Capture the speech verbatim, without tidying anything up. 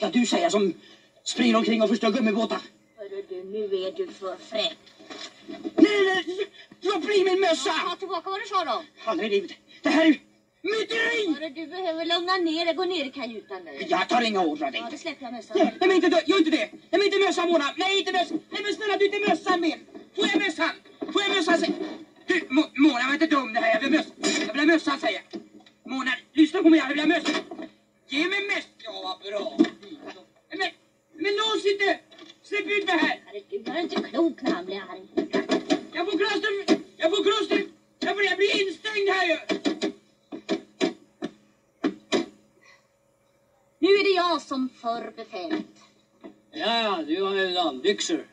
ska du säga som springer omkring och förstör gummibåtar? Hörru du, nu är du för fräck. Nej, nej, dra bli min mössa! Ja, ta tillbaka vad du sa då. Aldrig i livet. Det här är myteri! Hörru, du behöver lugna ner dig. Gå ner i kajutan nu. Jag tar inga ord av dig. Ja, det släpper jag mössan. Nej, men inte, gör inte det. Nej, men inte mössan, Mona. Nej, inte mössan. Nej, men snälla, du inte mössan med. Får jag mössan? Får jag mössan? Du, Mo Mona, jag var inte dum det här. Jag vill mössan. Jag vill ha mössan, säger jag. Mona, lyssna på mig. Jag vill ha mössan. Ge mig mössan. Ja, vad bra. Men, men lås inte. Släpp ut mig här. Herregud, jag är inte klok när han blir arg. Jag får kloster. Jag får kloster. Jag blir, jag blir instängd här ju. Nu är det jag som för befälet. Ja, du har väl byxor.